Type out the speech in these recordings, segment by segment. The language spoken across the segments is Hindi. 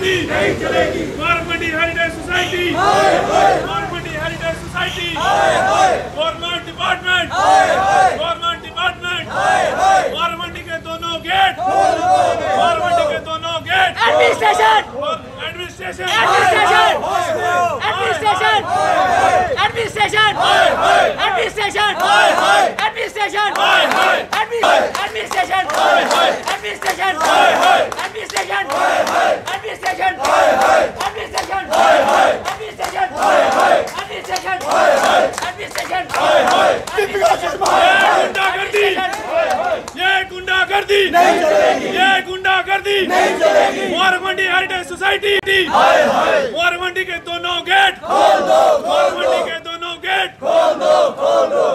मंडी नहीं चलेगी। Mubarak Mandi heritage society, Mubarak Mandi heritage society, government department, government department, Mubarak Mandi के दोनों गेट, मुबारक मंडी के दोनों gate, administration, administration, administration, administration, administration, administration, administration, administration, administration, administration, administration, administration, administration, गुंडागर्दी, ये गुंडागर्दी नहीं चलेगी, ये गुंडागर्दी नहीं चलेगी। मुबारक मंडी हेरिटेज सोसाइटी, मुबारक मंडी के दोनों गेट खोल दो, मुबारक मंडी के दोनों गेट खोल दो, खोल दो।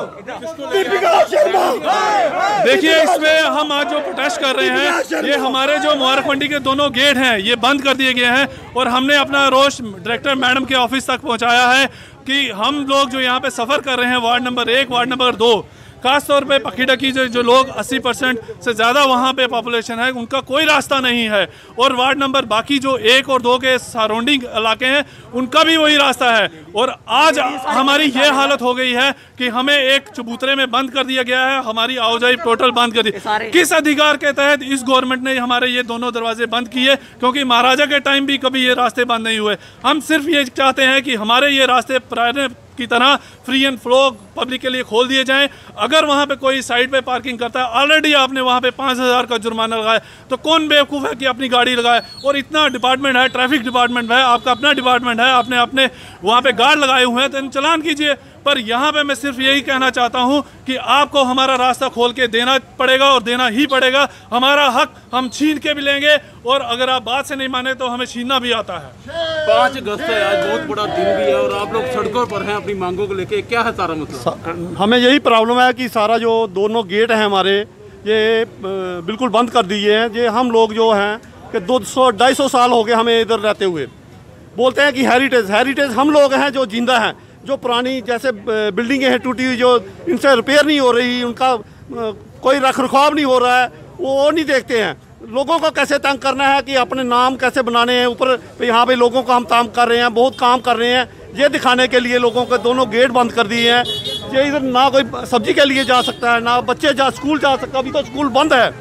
देखिए, इसमें हम आज जो प्रोटेस्ट कर रहे हैं, ये हमारे जो मुबारक मंडी के दोनों गेट हैं ये बंद कर दिए गए हैं और हमने अपना रोष डायरेक्टर मैडम के ऑफिस तक पहुंचाया है कि हम लोग जो यहाँ पे सफ़र कर रहे हैं वार्ड नंबर 1, वार्ड नंबर 2, खास तौर पे पक्की डकी जो लोग 80% से ज़्यादा वहाँ पे पॉपुलेशन है, उनका कोई रास्ता नहीं है। और वार्ड नंबर बाकी जो 1 और 2 के सराउंडिंग इलाके हैं उनका भी वही रास्ता है। और आज हमारी ये हालत हो गई है कि हमें एक चबूतरे में बंद कर दिया गया है, हमारी आवाजाही टोटल बंद कर दी। किस अधिकार के तहत इस गवर्नमेंट ने हमारे ये दोनों दरवाजे बंद किए? क्योंकि महाराजा के टाइम भी कभी ये रास्ते बंद नहीं हुए। हम सिर्फ ये चाहते हैं कि हमारे ये रास्ते पुराने की तरह फ्री एंड फ्लो पब्लिक के लिए खोल दिए जाएं। अगर वहाँ पे कोई साइड पे पार्किंग करता है, ऑलरेडी आपने वहाँ पे 5000 का जुर्माना लगाया, तो कौन बेवकूफ़ है कि अपनी गाड़ी लगाए? और इतना डिपार्टमेंट है, ट्रैफिक डिपार्टमेंट है, आपका अपना डिपार्टमेंट है, आपने अपने वहाँ पे गार्ड लगाए हुए हैं, तो चालान कीजिए। पर यहाँ पे मैं सिर्फ यही कहना चाहता हूँ कि आपको हमारा रास्ता खोल के देना पड़ेगा और देना ही पड़ेगा। हमारा हक हम छीन के भी लेंगे और अगर आप बात से नहीं माने तो हमें छीनना भी आता है। 5 अगस्त है आज, बहुत बड़ा दिन भी है और आप लोग सड़कों पर हैं अपनी मांगों को लेके, क्या है सारा मतलब? हमें यही प्रॉब्लम है कि सारा जो दोनों गेट हैं हमारे ये बिल्कुल बंद कर दिए हैं। ये हम लोग जो हैं कि 200-250 साल हो गए हमें इधर रहते हुए। बोलते हैं कि हेरिटेज हम लोग हैं जो जिंदा हैं, जो पुरानी जैसे बिल्डिंगें हैं टूटी हुई, जो इनसे रिपेयर नहीं हो रही, उनका कोई रख रखाव नहीं हो रहा है, वो नहीं देखते हैं। लोगों को कैसे तंग करना है कि अपने नाम कैसे बनाने हैं, ऊपर यहाँ पे लोगों को हम तंग कर रहे हैं, बहुत काम कर रहे हैं, ये दिखाने के लिए लोगों के दोनों गेट बंद कर दिए हैं। ये इधर ना कोई सब्जी के लिए जा सकता है, ना बच्चे स्कूल जा सकता, अभी तो स्कूल बंद है।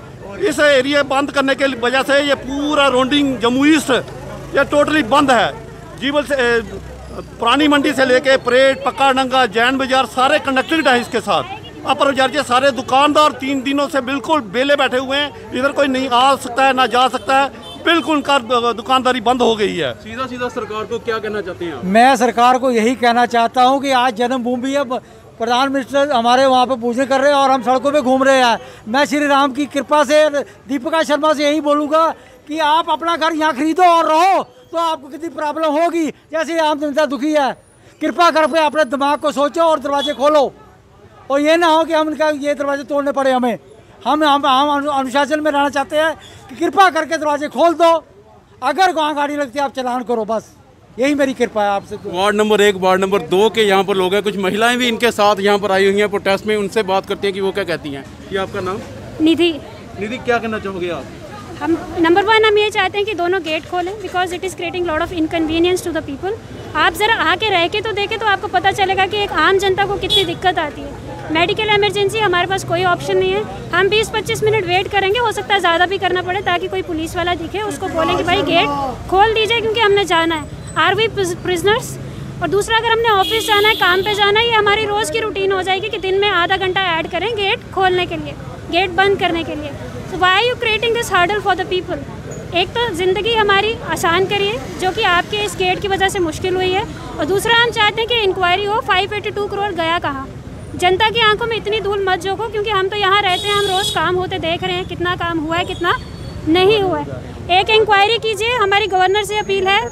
इस एरिया बंद करने के वजह से ये पूरा राउंडिंग जम्मू ईस्ट ये टोटली बंद है। जीवल से पुरानी मंडी से लेके परेड, पक्का डंगा, जैन बाजार सारे कनेक्टेड है इसके साथ। अपर बाजार के सारे दुकानदार 3 दिनों से बिल्कुल बेले बैठे हुए हैं, इधर कोई नहीं आ सकता है ना जा सकता है, बिल्कुल उनका दुकानदारी बंद हो गई है। सीधा सरकार को क्या कहना चाहते हैं आप? मैं सरकार को यही कहना चाहता हूँ कि आज जन्मभूमि है, प्रधानमंत्री हमारे वहाँ पे पूजन कर रहे हैं और हम सड़कों पे घूम रहे हैं। मैं श्री राम की कृपा से दीपिका शर्मा से यही बोलूँगा कि आप अपना घर यहाँ खरीदो और रहो, तो आपको कितनी प्रॉब्लम होगी। जैसे आम जनता दुखी है, कृपा करके अपने दिमाग को सोचो और दरवाजे खोलो। और ये ना हो कि हम इनका ये दरवाजे तोड़ने पड़े हमें। हम अनुशासन में रहना चाहते हैं कि कृपा करके दरवाजे खोल दो। अगर वहाँ गाड़ी लगती है आप चलान करो, बस यही मेरी कृपा है आपसे। वार्ड नंबर 1, वार्ड नंबर 2 के यहाँ पर लोग हैं, कुछ महिलाएं भी इनके साथ यहाँ पर आई हुई हैं प्रोटेस्ट में, उनसे बात करते हैं कि वो क्या कहती हैं। ये आपका नाम? निधि। निधि, क्या कहना चाहोगे आप? हम नंबर 1 हम ये चाहते हैं कि दोनों गेट खोलें, because it is creating lot of inconvenience to the people. आप ज़रा आके रह के तो देखें तो आपको पता चलेगा कि एक आम जनता को कितनी दिक्कत आती है। मेडिकल इमरजेंसी हमारे पास कोई ऑप्शन नहीं है, हम 20-25 मिनट वेट करेंगे, हो सकता है ज़्यादा भी करना पड़े, ताकि कोई पुलिस वाला दिखे, उसको बोलें कि भाई गेट खोल दीजिए क्योंकि हमने जाना है। Are we prisoners? और दूसरा, अगर हमने ऑफिस जाना है, काम पे जाना है, ये हमारी रोज़ की रूटीन हो जाएगी कि दिन में आधा घंटा ऐड करें गेट खोलने के लिए, गेट बंद करने के लिए। तो why are you creating this hurdle for the people? एक तो ज़िंदगी हमारी आसान करिए, जो कि आपके इस गेट की वजह से मुश्किल हुई है, और दूसरा हम चाहते हैं कि इंक्वायरी हो 582 करोड़ गया कहाँ। जनता की आंखों में इतनी धूल मत झोंको, क्योंकि हम तो यहाँ रहते हैं, हम रोज़ काम होते देख रहे हैं, कितना काम हुआ है कितना नहीं हुआ है। एक इंक्वायरी कीजिए, हमारी गवर्नर से अपील है,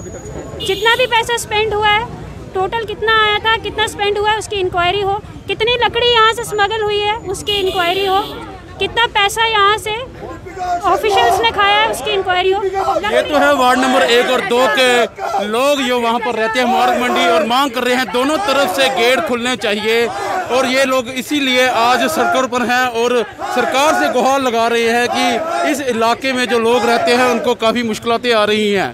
जितना भी पैसा स्पेंड हुआ है, टोटल कितना आया था, कितना स्पेंड हुआ है, उसकी इंक्वायरी हो। कितनी लकड़ी यहाँ से स्मगल हुई है, उसकी इंक्वायरी हो। कितना पैसा यहाँ से ऑफिशियल्स ने खाया है, उसकी इंक्वायरी हो। ये तो है वार्ड नंबर 1 और 2 के लोग जो वहाँ पर रहते हैं मुबारक मंडी, और मांग कर रहे हैं दोनों तरफ से गेट खुलने चाहिए। और ये लोग इसीलिए आज सड़कों पर हैं और सरकार से गुहार लगा रहे हैं कि इस इलाके में जो लोग रहते हैं उनको काफ़ी मुश्किलातें आ रही हैं।